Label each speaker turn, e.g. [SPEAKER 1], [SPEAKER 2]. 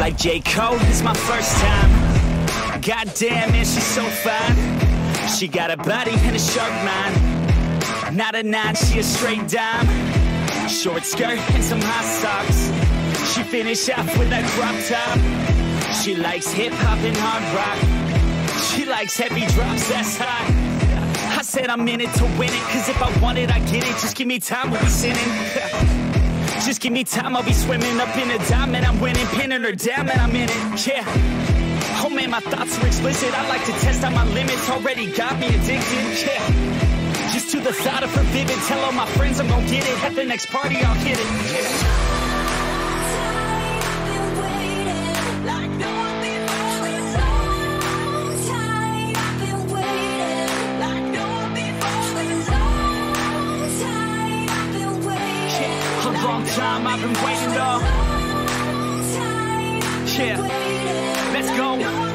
[SPEAKER 1] like J. Cole, it's my first time. Goddamn, man, she's so fine. She got a body and a sharp mind. Not a 9, she a straight dime. Short skirt and some high socks. She finish off with that crop top. She likes hip-hop and hard rock. She likes heavy drops, that's hot. I said I'm in it to win it, cause if I want it, I get it. Just give me time, we'll be sinning. Just give me time, I'll be swimming up in a diamond. I'm winning, pinning her down, and I'm in it, yeah. Oh man, my thoughts are explicit. I like to test out my limits, already got me addicted, yeah. Just to the thought of her vivid. Tell all my friends I'm gon' get it. At the next party, I'll hit it, yeah. Time I've been waiting, though. Yeah, let's go.